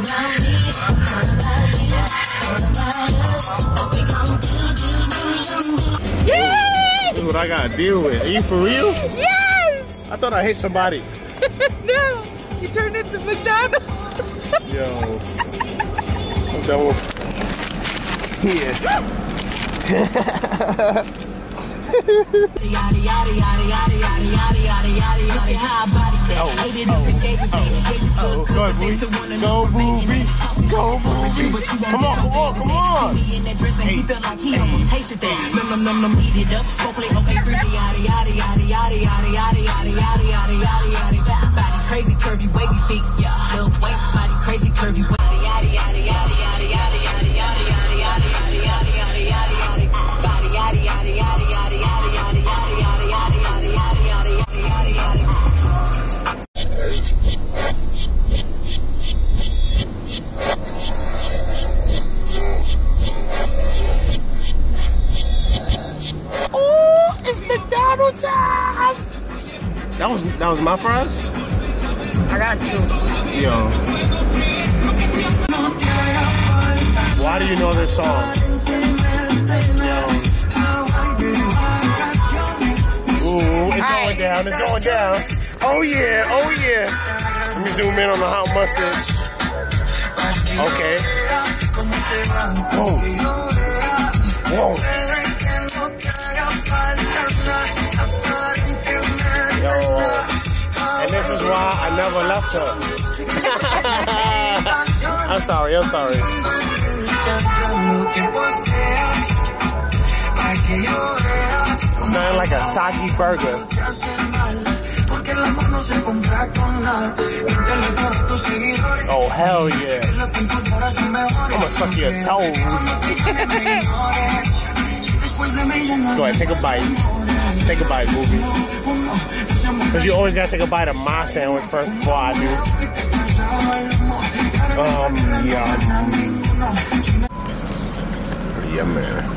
Yay! This is what I gotta deal with. Are you for real? Yes! I thought I hit somebody. No, you turned into McDonald's. Yo. I'm done with here. Go, Booby. Go, Booby. Go, Booby. Come on, come on, come on. Crazy curvy wavy feet, yeah. Little waist body, crazy curvy wavy. Oh, it's McDonald's time. That was my fries? I got you. Yo. Why do you know this song? Yo. Ooh, it's going down, it's going down. Oh yeah, oh yeah. Let me zoom in on the hot mustard. Okay. Whoa. Whoa. Yo. And this is why I never left her. I'm sorry, I'm sorry. Nothing like a soggy burger. Oh, hell yeah. I'm gonna suck your toes. Go ahead, take a bite. Take a bite, Booby. Because you always gotta take a bite of my sandwich first before I do. Yeah. Yeah, man.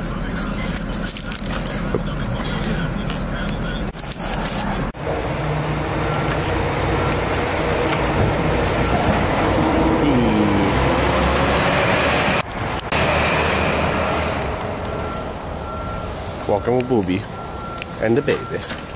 Walking with Booby and the baby.